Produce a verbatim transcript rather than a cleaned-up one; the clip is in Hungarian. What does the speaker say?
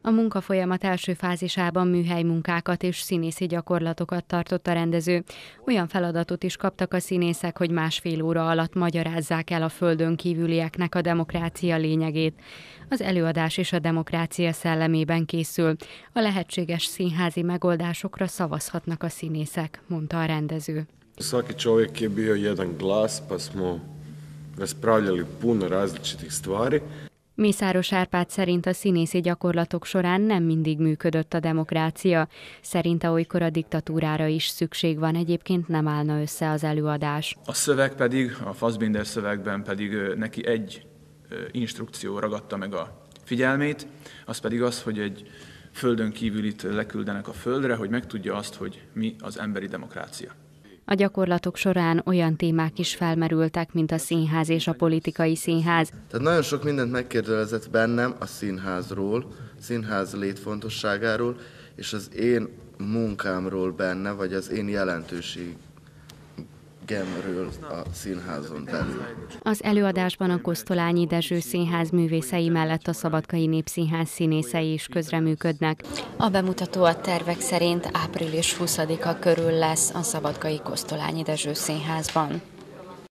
A munkafolyamat első fázisában műhelymunkákat és színészi gyakorlatokat tartott a rendező. Olyan feladatot is kaptak a színészek, hogy másfél óra alatt magyarázzák el a földön kívülieknek a demokrácia lényegét. Az előadás is a demokrácia szellemében készül. A lehetséges színházi megoldásokra szavazhatnak a színészek, mondta a rendező. Svaki čovjek je bio jedan glas, pa smo raspravljali puno različitih stvari. Mészáros Árpád szerint a színészi gyakorlatok során nem mindig működött a demokrácia. Szerinte olykor a diktatúrára is szükség van, egyébként nem állna össze az előadás. A szöveg pedig, a Fassbinder szövegben pedig neki egy instrukció ragadta meg a figyelmét, az pedig az, hogy egy földön kívülit leküldenek a földre, hogy megtudja azt, hogy mi az emberi demokrácia. A gyakorlatok során olyan témák is felmerültek, mint a színház és a politikai színház. Tehát nagyon sok mindent megkérdezett bennem a színházról, a színház létfontosságáról, és az én munkámról benne, vagy az én jelentőségemről a színházon belül. Az előadásban a Kosztolányi Dezső Színház művészei mellett a Szabadkai Népszínház színészei is közreműködnek. A bemutató a tervek szerint április huszadika körül lesz a Szabadkai Kosztolányi Dezső Színházban.